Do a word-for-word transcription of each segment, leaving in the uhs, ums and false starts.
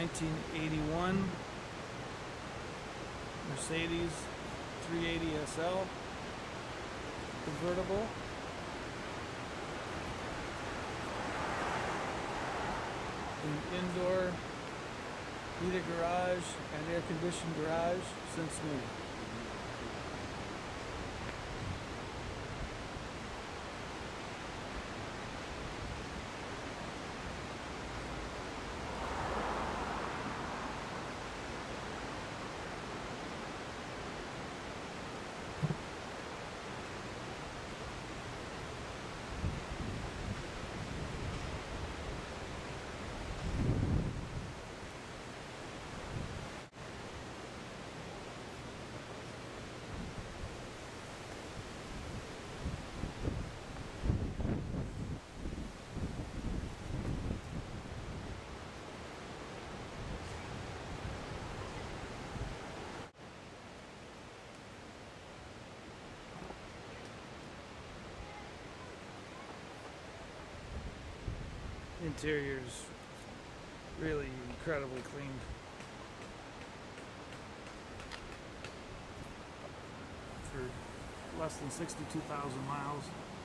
nineteen eighty-one Mercedes three eighty S L convertible. An indoor heated garage and air conditioned garage since new. Interior's really incredibly clean. For less than sixty-two thousand miles.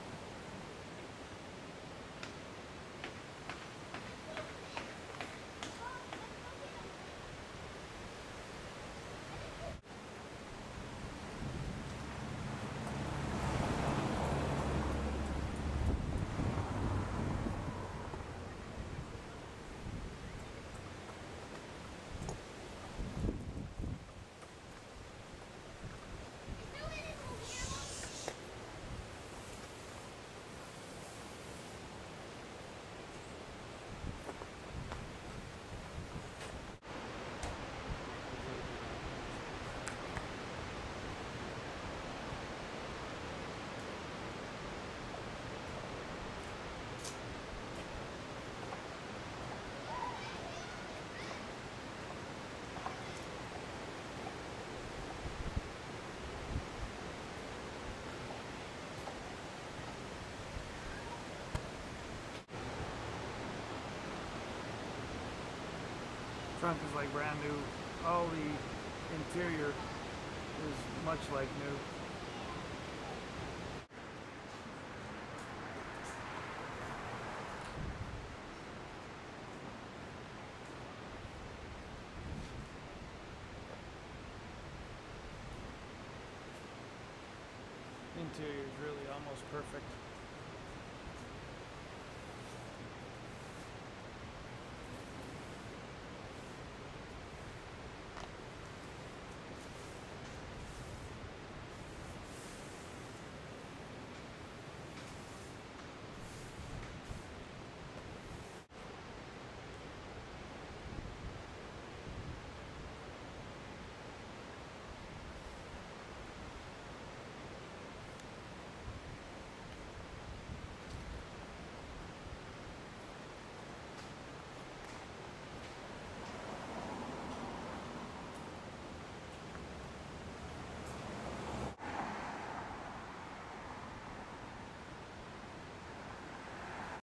Front is like brand new. All the interior is much like new. Interior is really almost perfect.